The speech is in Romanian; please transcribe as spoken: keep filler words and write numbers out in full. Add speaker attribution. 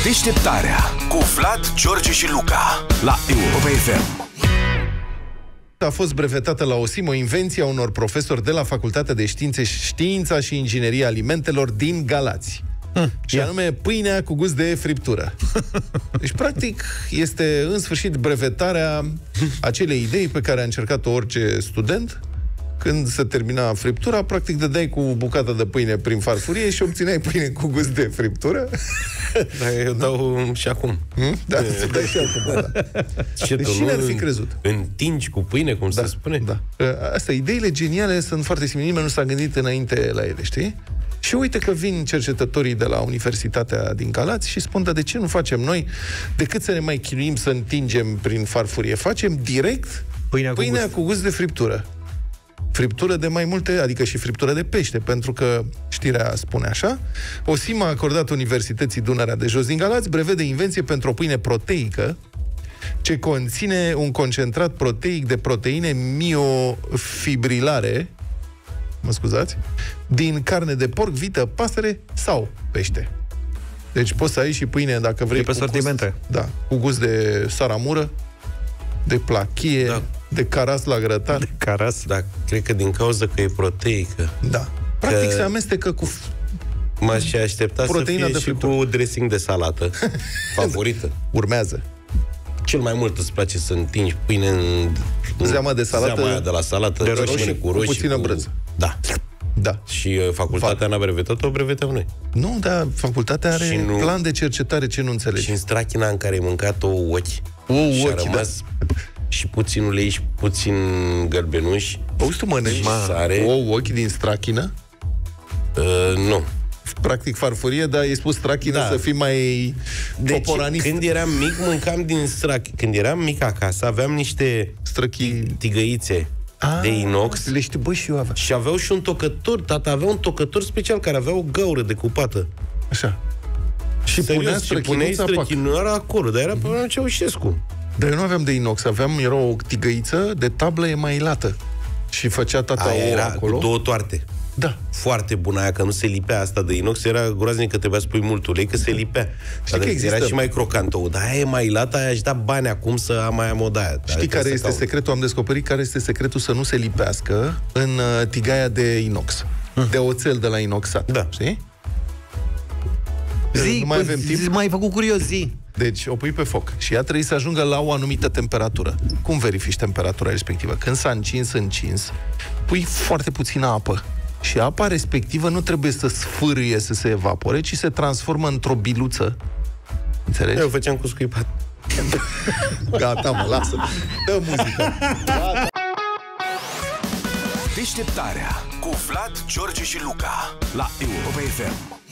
Speaker 1: Deșteptarea cu Vlad, George și Luca la Europa F M.
Speaker 2: A fost brevetată la OSIM o invenție a unor profesori de la Facultatea de Științe, Știința și Ingineria Alimentelor din Galați. Hmm, și ia. anume pâinea cu gust de friptură. Deci, practic, este în sfârșit brevetarea acelei idei pe care a încercat-o orice student. Când se termina friptura, practic dădeai cu bucata de pâine prin farfurie și obțineai pâine cu gust de friptură.
Speaker 3: Dar eu dau și acum.
Speaker 2: Hmm? Da, se dai și acum, da.
Speaker 3: Ce
Speaker 2: deci cine ar fi crezut?
Speaker 3: Întingi cu pâine, cum
Speaker 2: da,
Speaker 3: se spune?
Speaker 2: Da. Asta, ideile geniale sunt foarte simile, nimeni nu s-a gândit înainte la ele, știi? Și uite că vin cercetătorii de la Universitatea din Galați și spun, dar de ce nu facem noi, decât să ne mai chinuim să întingem prin farfurie, facem direct pâinea, pâinea cu, gust. cu gust de friptură. Friptură de mai multe, adică și friptură de pește, pentru că știrea spune așa: OSIM a acordat Universității Dunărea de Jos din Galați brevet de invenție pentru o pâine proteică ce conține un concentrat proteic de proteine miofibrilare, mă scuzați, din carne de porc, vită, pasăre sau pește. Deci poți să ai și pâine, dacă vrei,
Speaker 4: pe sortimente.
Speaker 2: Da, cu gust de saramură, de plachie, da, de caras la grătar.
Speaker 4: De caras?
Speaker 3: Da, cred că din cauza că e proteică.
Speaker 2: Da. Practic
Speaker 3: că
Speaker 2: se amestecă cu
Speaker 3: m-aș aștepta
Speaker 2: proteina
Speaker 3: să fie
Speaker 2: de
Speaker 3: și
Speaker 2: friptură.
Speaker 3: cu dressing de salată favorită.
Speaker 2: Urmează.
Speaker 3: Cel mai mult îți place să întingi pâine în
Speaker 2: zeama de salată,
Speaker 3: zeama aia de la salată,
Speaker 2: de roșii,
Speaker 3: cu roșii,
Speaker 2: cu puțină brânză.
Speaker 3: Da.
Speaker 2: Da.
Speaker 3: Și uh, facultatea n-a brevetat-o, o brevetăm noi.
Speaker 2: Nu, dar facultatea are
Speaker 3: nu,
Speaker 2: plan de cercetare, ce nu înțelegi.
Speaker 3: Și în strachina în care ai mâncat o ochi,
Speaker 2: o
Speaker 3: și
Speaker 2: ochi,
Speaker 3: a rămas da. și puțin ulei și puțin gălbenuși.
Speaker 2: Auzi, tu mănânci
Speaker 3: sare.
Speaker 2: O ochi din strachină?
Speaker 3: Uh, nu.
Speaker 2: Practic farfurie, dar ai spus strachină da. să fii mai
Speaker 3: deci,
Speaker 2: poporanist.
Speaker 3: Când eram mic, mâncam din strachină. Când eram mic acasă, aveam niște
Speaker 2: străchii
Speaker 3: tigăițe
Speaker 2: ah,
Speaker 3: de inox.
Speaker 2: Le știu, bă, și eu aveam.
Speaker 3: Și aveau și un tocător. Tata avea un tocător special care avea o gaură decupată.
Speaker 2: Așa. Și
Speaker 3: serios,
Speaker 2: punea
Speaker 3: și puneai străchinuara acolo, dar era pe vremea Ceaușescu.
Speaker 2: Dar eu nu aveam de inox, aveam, era o tigăiță de tablă emailată. Și făcea tata
Speaker 3: aia
Speaker 2: o
Speaker 3: era
Speaker 2: acolo.
Speaker 3: Cu două toarte.
Speaker 2: Da.
Speaker 3: Foarte bună aia, că nu se lipea asta de inox. Era groaznic că trebuia să pui mult ulei, că se lipea.
Speaker 2: Știi că există...
Speaker 3: Era și mai crocant ou. Dar aia e mai lată, aia aș da bani acum să am mai am o de-aia.
Speaker 2: Știi care este caut. secretul? Am descoperit care este secretul să nu se lipească în uh, tigaia de inox. Hmm. De oțel de la inoxat.
Speaker 3: Da.
Speaker 2: Știi?
Speaker 4: Zi,
Speaker 2: nu mai avem timp.
Speaker 4: Zi, m-ai făcut curios, zi.
Speaker 2: Deci o pui pe foc și ea trebuie să ajungă la o anumită temperatură. Cum verifici temperatura respectivă? Când s-a încins, încins, pui foarte puțină apă. Și apa respectivă nu trebuie să sfârâie, să se evapore, ci se transformă într-o biluță. Înțelegi?
Speaker 3: Eu făceam cu scuipat.
Speaker 2: Gata, mă, lasă. Dă muzică. Gata.
Speaker 1: Deșteptarea cu Vlad, George și Luca la Europa F M.